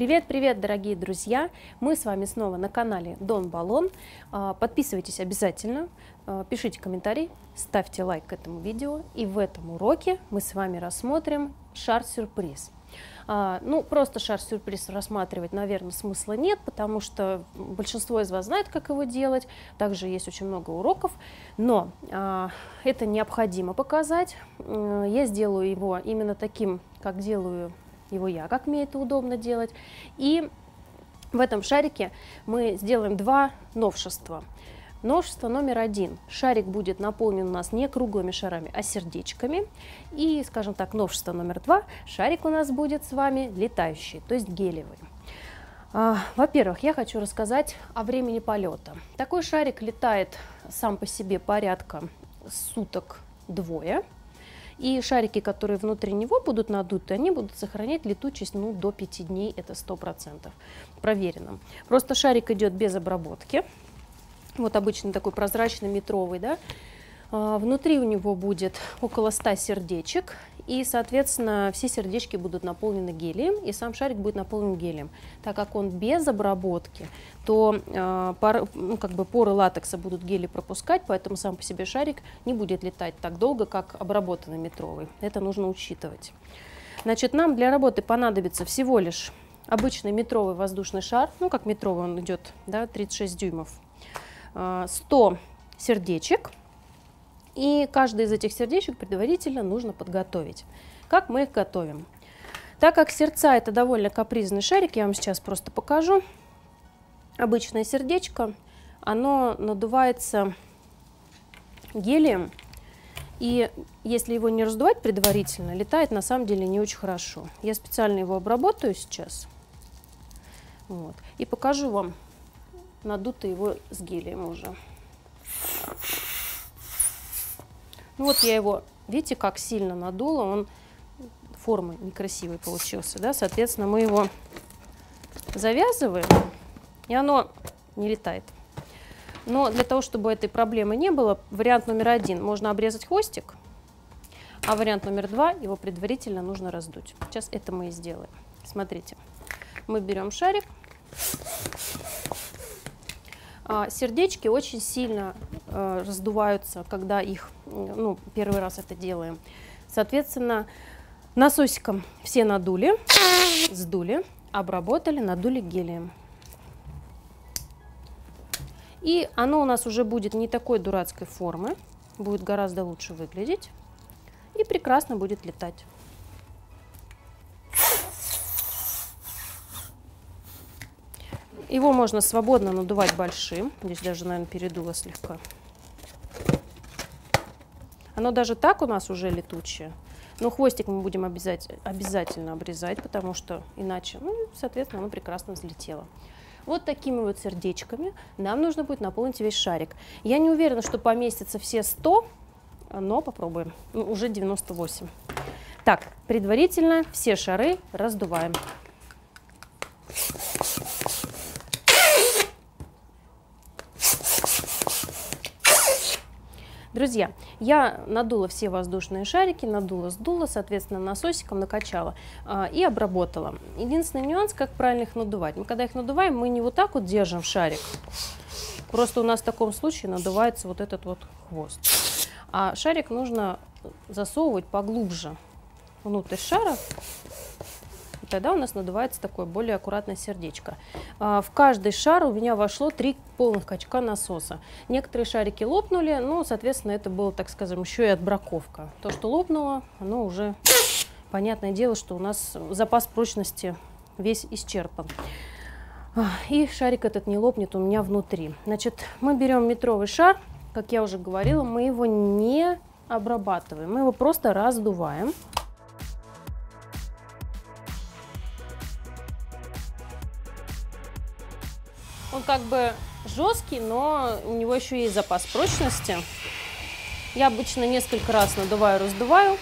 Привет-привет, дорогие друзья! Мы с вами снова на канале Дон Баллон. Подписывайтесь обязательно, пишите комментарий, ставьте лайк к этому видео. И в этом уроке мы с вами рассмотрим шар-сюрприз. Ну, просто шар-сюрприз рассматривать, наверное, смысла нет, потому что большинство из вас знает, как его делать. Также есть очень много уроков, но это необходимо показать. Я сделаю его именно таким, как делаю его я, как мне это удобно делать. И в этом шарике мы сделаем два новшества. Новшество номер один. Шарик будет наполнен у нас не круглыми шарами, а сердечками. И, скажем так, новшество номер два. Шарик у нас будет с вами летающий, то есть гелевый. Во-первых, я хочу рассказать о времени полета. Такой шарик летает сам по себе порядка суток двое. И шарики, которые внутри него будут надуты, они будут сохранять летучесть до 5 дней, это 100%. Проверено. Просто шарик идет без обработки. Вот обычный такой прозрачный метровый, да. Внутри у него будет около 100 сердечек, и, соответственно, все сердечки будут наполнены гелием, и сам шарик будет наполнен гелием. Так как он без обработки, то поры латекса будут гели пропускать, поэтому сам по себе шарик не будет летать так долго, как обработанный метровый. Это нужно учитывать. Значит, нам для работы понадобится всего лишь обычный метровый воздушный шар, как метровый он идет, да, 36 дюймов, 100 сердечек. И каждый из этих сердечек предварительно нужно подготовить. Как мы их готовим? Так как сердца — это довольно капризный шарик, я вам сейчас просто покажу. Обычное сердечко, оно надувается гелием, и если его не раздувать предварительно, летает на самом деле не очень хорошо. Я специально его обработаю сейчас, вот, и покажу вам надутый его с гелием уже. Вот я его, видите, как сильно надула, он формы некрасивый получился, да, соответственно, мы его завязываем, и оно не летает. Но для того, чтобы этой проблемы не было, вариант номер один — можно обрезать хвостик, а вариант номер два — его предварительно нужно раздуть. Сейчас это мы и сделаем. Смотрите, мы берем шарик. Сердечки очень сильно раздуваются, когда их, первый раз это делаем. Соответственно, насосиком все надули, сдули, обработали, надули гелием. И оно у нас уже будет не такой дурацкой формы, будет гораздо лучше выглядеть и прекрасно будет летать. Его можно свободно надувать большим. Здесь даже, наверное, передуло слегка. Оно даже так у нас уже летучее. Но хвостик мы будем обязательно обрезать, потому что иначе, соответственно, оно прекрасно взлетело. Вот такими вот сердечками нам нужно будет наполнить весь шарик. Я не уверена, что поместится все 100, но попробуем. Уже 98. Так, предварительно все шары раздуваем. Друзья, я надула все воздушные шарики, надула, сдула, соответственно, насосиком накачала и обработала. Единственный нюанс, как правильно их надувать. Когда их надуваем, мы не вот так вот держим шарик. Просто у нас в таком случае надувается вот этот вот хвост. А шарик нужно засовывать поглубже внутрь шара. И тогда у нас надувается такое более аккуратное сердечко. В каждый шар у меня вошло 3 полных качка насоса. Некоторые шарики лопнули, соответственно, это было, так скажем, еще и отбраковка. То, что лопнуло, оно уже, понятное дело, что у нас запас прочности весь исчерпан. И шарик этот не лопнет у меня внутри. Значит, мы берем метровый шар, как я уже говорила, мы его не обрабатываем, мы его просто раздуваем. Он как бы жесткий, но у него еще есть запас прочности. Я обычно несколько раз надуваю, раздуваю.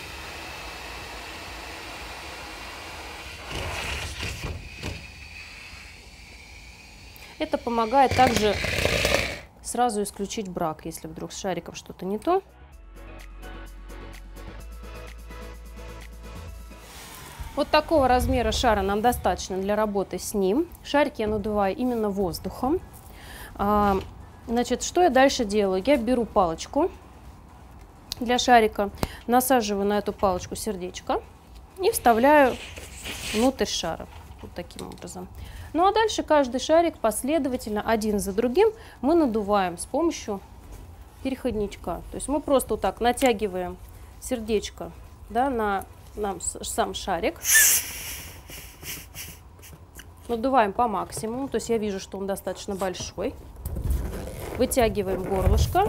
Это помогает также сразу исключить брак, если вдруг с шариком что-то не то. Вот такого размера шара нам достаточно для работы с ним. Шарик я надуваю именно воздухом. Значит, что я дальше делаю? Я беру палочку для шарика, насаживаю на эту палочку сердечко и вставляю внутрь шара. Вот таким образом. Ну а дальше каждый шарик последовательно, один за другим, мы надуваем с помощью переходничка. То есть мы просто вот так натягиваем сердечко, да, на сам шарик. Надуваем по максимуму, то есть я вижу, что он достаточно большой. Вытягиваем горлышко,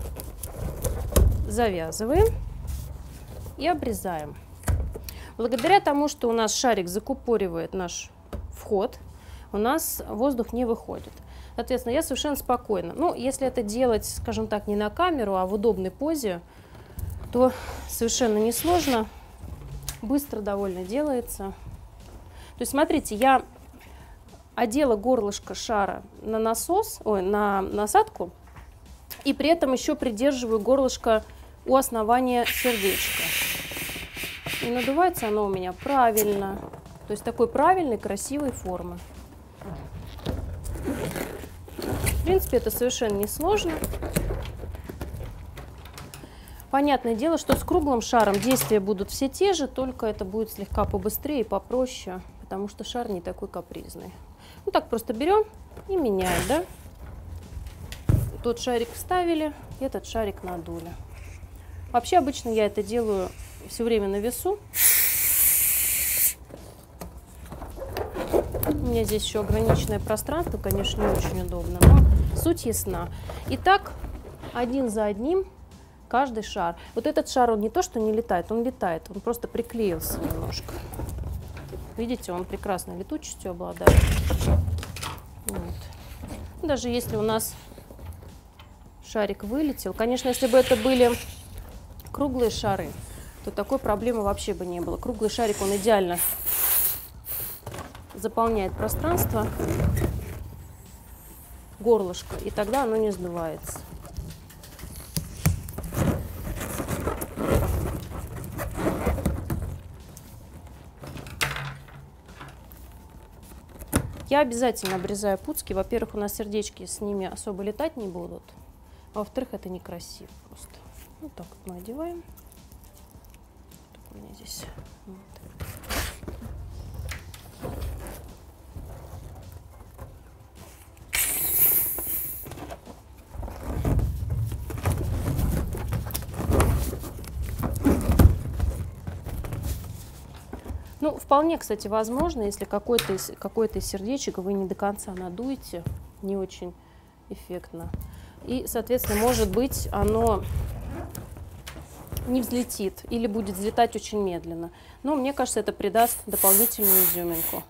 завязываем и обрезаем. Благодаря тому, что у нас шарик закупоривает наш вход, у нас воздух не выходит. Соответственно, я совершенно спокойно. Ну, если это делать, скажем так, не на камеру, а в удобной позе, то совершенно несложно. Быстро довольно делается. То есть, смотрите, я одела горлышко шара на насос, на насадку, и при этом еще придерживаю горлышко у основания сердечка. И надувается оно у меня правильно. То есть такой правильной, красивой формы. В принципе, это совершенно несложно. Понятное дело, что с круглым шаром действия будут все те же, только это будет слегка побыстрее и попроще, потому что шар не такой капризный. Ну так просто берем и меняем, да? Тот шарик вставили, этот шарик надули. Вообще обычно я это делаю все время на весу. У меня здесь еще ограниченное пространство, конечно, не очень удобно, но суть ясна. Итак, один за одним каждый шар. Вот этот шар, он не то что не летает, он летает, он просто приклеился немножко. Видите, он прекрасной летучестью обладает. Вот. Даже если у нас шарик вылетел, конечно, если бы это были круглые шары, то такой проблемы вообще бы не было. Круглый шарик, он идеально заполняет пространство, горлышко, и тогда оно не сдувается. Я обязательно обрезаю пуцки. Во-первых, у нас сердечки с ними особо летать не будут. А во-вторых, это некрасиво просто. Вот так вот мы одеваем. Так у меня здесь. Вот. Ну, вполне, кстати, возможно, если какое-то из сердечек вы не до конца надуете, не очень эффектно. И, соответственно, может быть, оно не взлетит или будет взлетать очень медленно. Но мне кажется, это придаст дополнительную изюминку.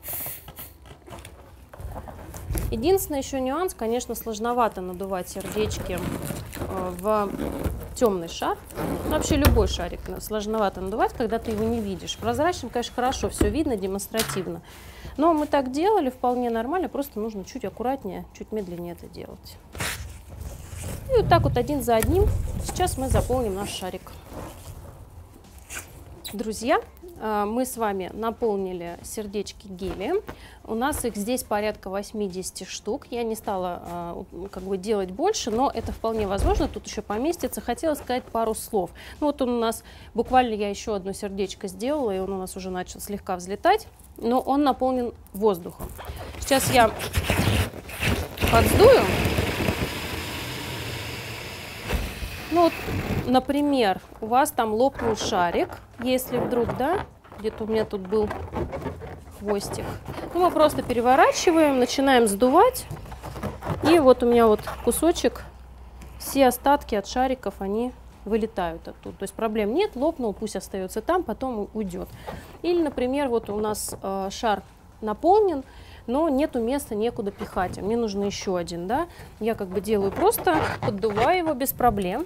Единственный еще нюанс, конечно, сложновато надувать сердечки в темный шар. Вообще любой шарик сложновато надувать, когда ты его не видишь. Прозрачным, конечно, хорошо, все видно демонстративно. Но мы так делали вполне нормально, просто нужно чуть аккуратнее, чуть медленнее это делать. И вот так вот один за одним сейчас мы заполним наш шарик. Друзья, мы с вами наполнили сердечки гелием. У нас их здесь порядка 80 штук. Я не стала делать больше, но это вполне возможно. Тут еще поместится. Хотела сказать пару слов. Ну, вот он у нас, буквально я еще одно сердечко сделала, и он у нас уже начал слегка взлетать, но он наполнен воздухом. Сейчас я подсдую. Ну, вот, например, у вас там лопнул шарик, если вдруг, да, где-то у меня тут был хвостик. Ну, мы просто переворачиваем, начинаем сдувать. И вот у меня вот кусочек, все остатки от шариков, они вылетают оттуда. То есть проблем нет, лопнул, пусть остается там, потом уйдет. Или, например, вот у нас шар наполнен, но нету места, некуда пихать. А мне нужно еще один, да. Я как бы делаю просто, поддуваю его без проблем.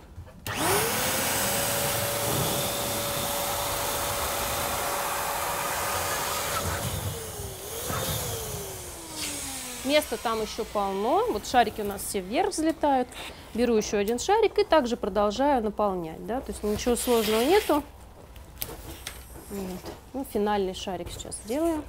Места там еще полно. Вот шарики у нас все вверх взлетают. Беру еще один шарик и также продолжаю наполнять. Да? То есть ничего сложного нету. Вот. Ну, финальный шарик сейчас сделаем.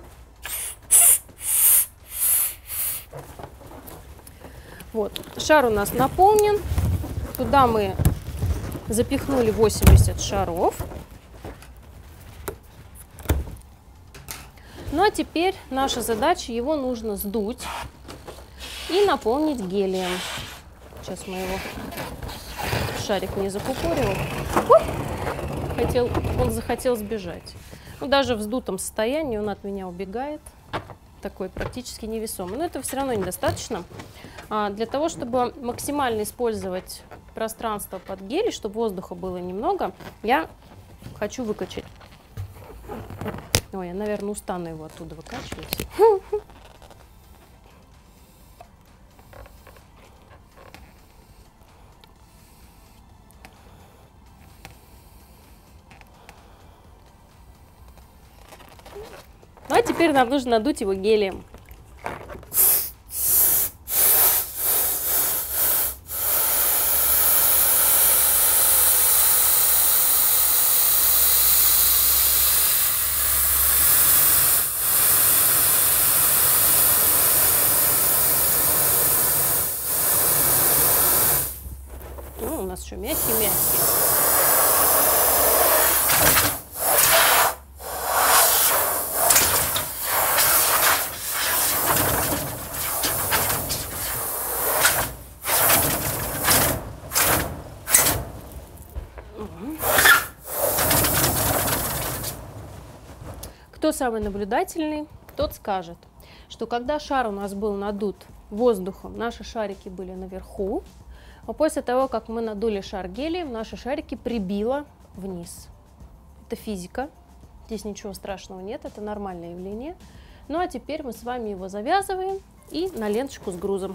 Вот, шар у нас наполнен. Туда мы запихнули 80 шаров. Ну а теперь наша задача, его нужно сдуть и наполнить гелием. Сейчас мы его, шарик не закупорил. Он захотел сбежать. Ну, даже в сдутом состоянии он от меня убегает. Такой практически невесомый. Но этого все равно недостаточно. Для того, чтобы максимально использовать пространство под гель, чтобы воздуха было немного, я хочу выкачать. Ой, я, наверное, устану его оттуда выкачивать. Ну, а теперь нам нужно надуть его гелием. Ну, у нас еще мягкий-мягкий. Кто самый наблюдательный, тот скажет, что когда шар у нас был надут воздухом, наши шарики были наверху, а после того, как мы надули шар гелием, наши шарики прибило вниз. Это физика, здесь ничего страшного нет, это нормальное явление. Ну а теперь мы с вами его завязываем и на ленточку с грузом.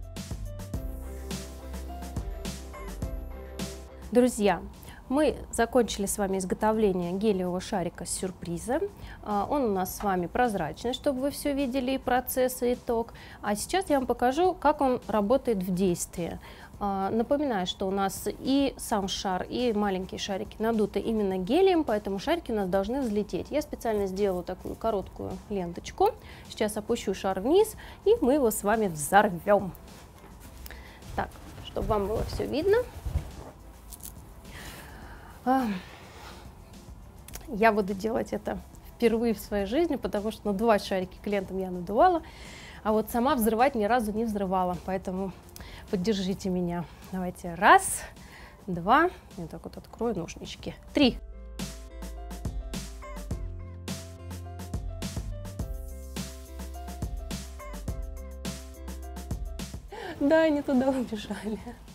Друзья, мы закончили с вами изготовление гелевого шарика с сюрприза. Он у нас с вами прозрачный, чтобы вы все видели, и процесс, и итог. А сейчас я вам покажу, как он работает в действии. Напоминаю, что у нас и сам шар, и маленькие шарики надуты именно гелием, поэтому шарики у нас должны взлететь. Я специально сделала такую короткую ленточку. Сейчас опущу шар вниз, и мы его с вами взорвем. Так, чтобы вам было все видно. Я буду делать это впервые в своей жизни, потому что надувать шарики клиентам я надувала, а вот сама взрывать ни разу не взрывала, поэтому поддержите меня. Давайте, 1, 2, я так вот открою ножнички, 3. Да, они туда убежали.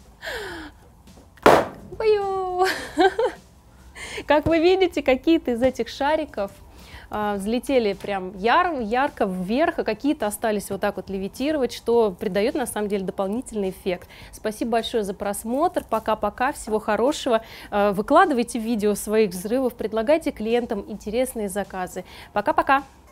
Баю! Как вы видите, какие-то из этих шариков взлетели прям ярко вверх, а какие-то остались вот так вот левитировать, что придает на самом деле дополнительный эффект. Спасибо большое за просмотр. Пока-пока. Всего хорошего. Выкладывайте видео своих взрывов, предлагайте клиентам интересные заказы. Пока-пока.